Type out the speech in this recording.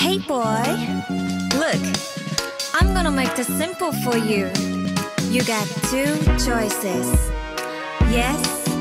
Hey boy, look, I'm gonna make this simple for you. You got two choices, yes